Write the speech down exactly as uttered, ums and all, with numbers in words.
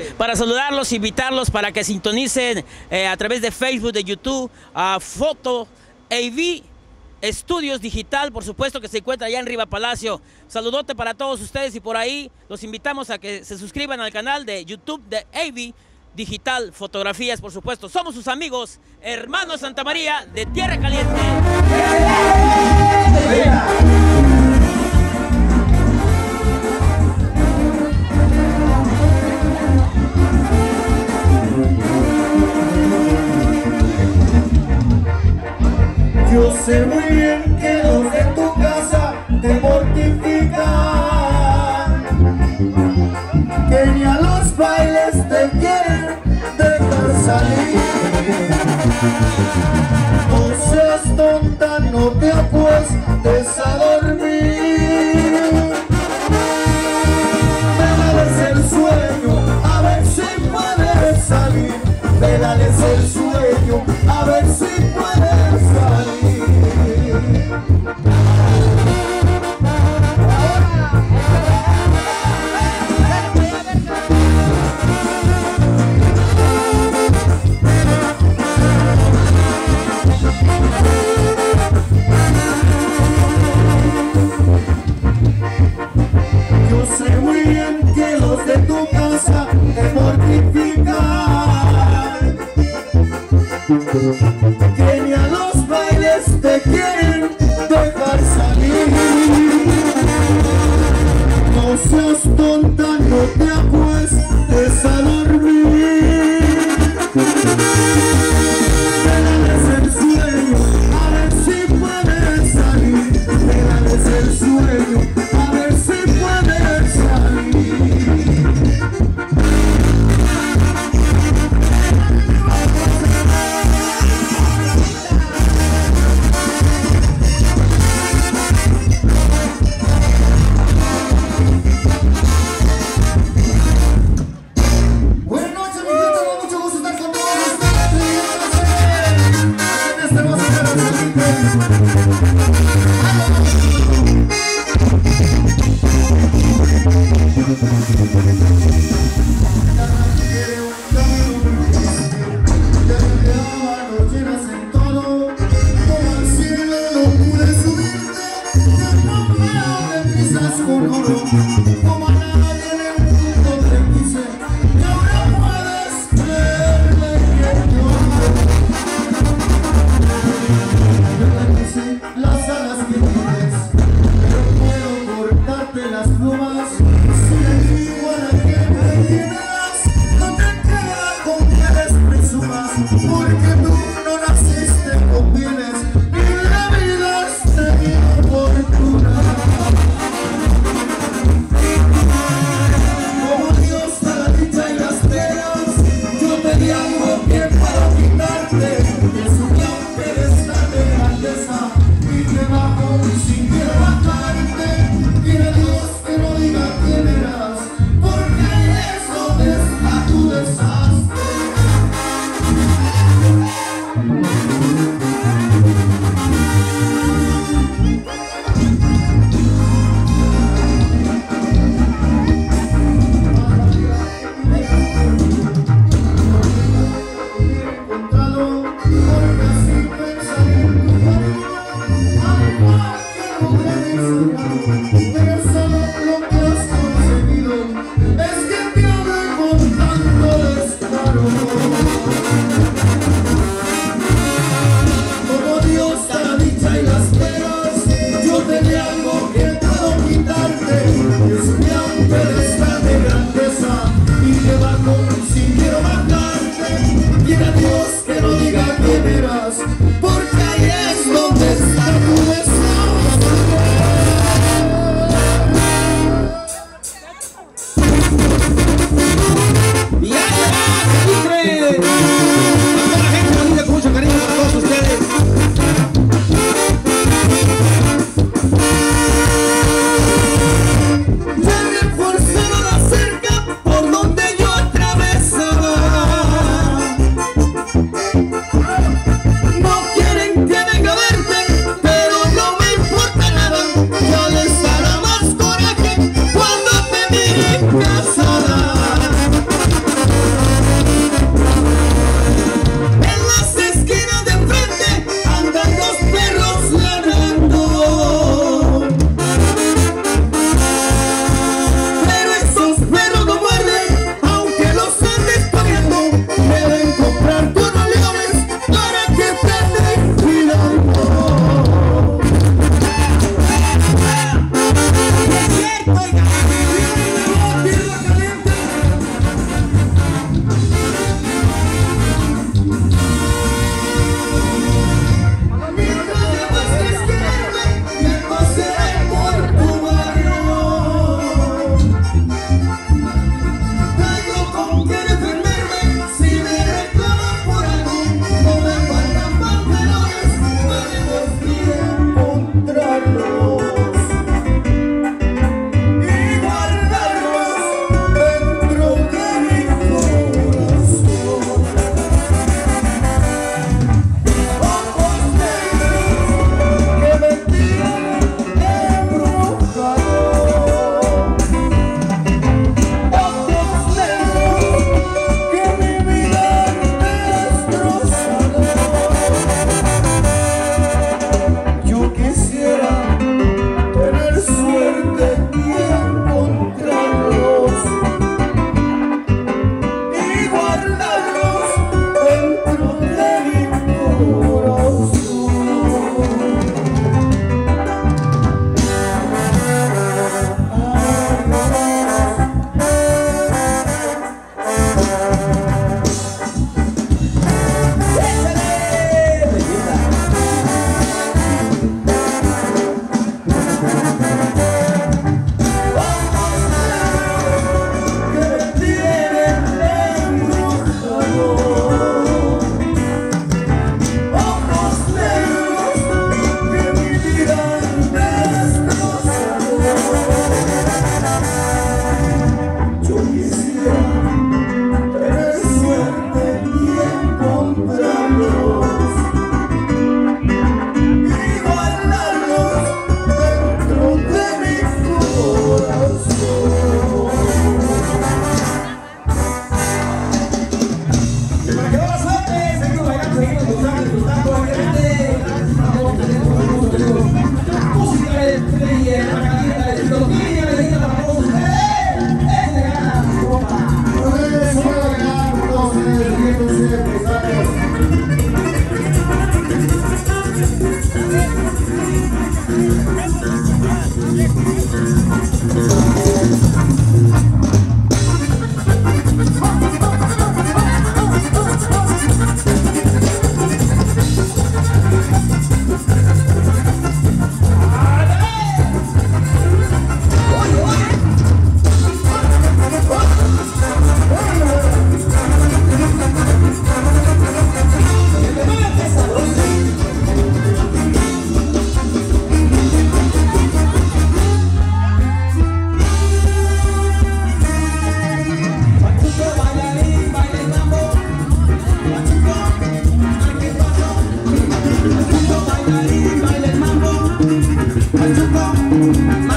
para saludarlos, invitarlos para que sintonicen eh, a través de Facebook, de YouTube, a Foto A V Estudios Digital, por supuesto, que se encuentra allá en Riva Palacio. Saludote para todos ustedes y por ahí los invitamos a que se suscriban al canal de YouTube de A V Digital Fotografías, por supuesto. Somos sus amigos, hermanos Santa María de Tierra Caliente. Yo sé muy bien que los de tu casa te mortifican, que ni a los bailes te quieren dejar salir. No seas tonta, no te acuestes a dormir. Velales el sueño, a ver si puedes salir. Velales el sueño, a ver si puedes salir. Yo sé muy bien que los de tu casa te mortifican, que ni a los bailes te quieren dejar salir. No seas tonta, no te acuestes a dormir. Velales el sueño, a ver si puedes salir. Velales el sueño, a ver si puedes salir. Y sueño.